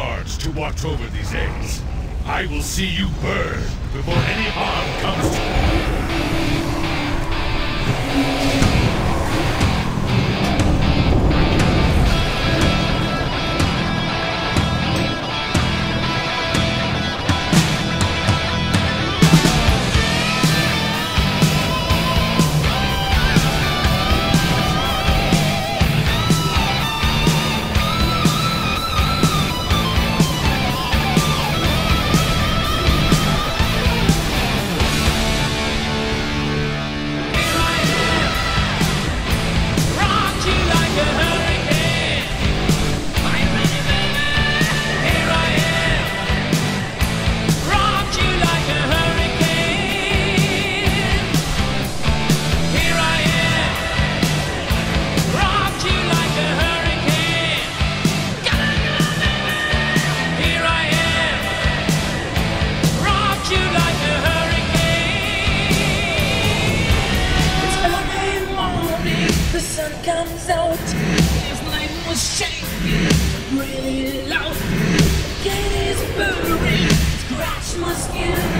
guards to watch over these eggs. I will see you burn before any harm comes to you. Comes out, his line was shaking really loud. Get his burning, scratch my skin.